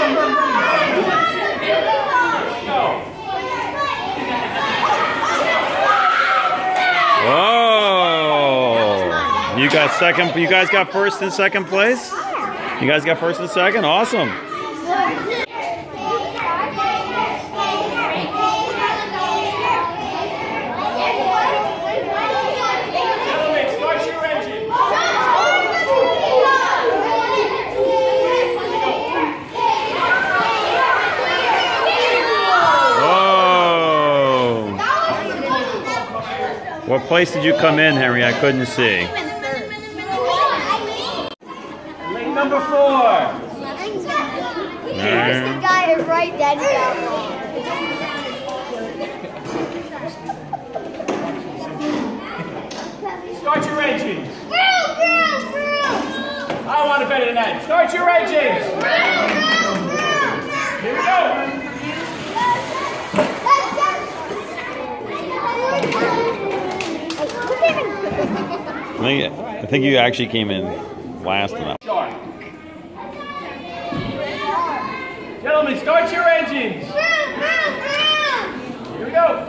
Whoa! You got second. You guys got first and second place. You guys got first and second. Awesome. What place did you come in, Henry? I couldn't see. Lane number 4. Here's the guy right dead down. Start your engines. I want it better than that. Start your engines. Here we go. I think you actually came in last enough. Gentlemen, start your engines. Here we go.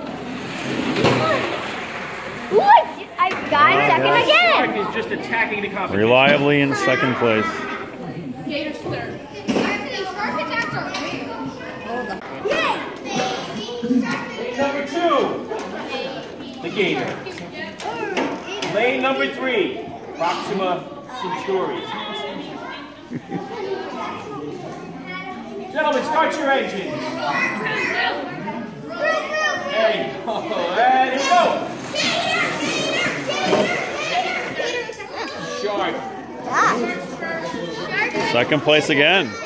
I got second again. Shark is just attacking the competition. Reliably in second place. Gator's third. Lane number 2, the Gator. Lane number 3, Proxima Centauri. Gentlemen, start your engines. There you go. And here we go. Shark. Second place again.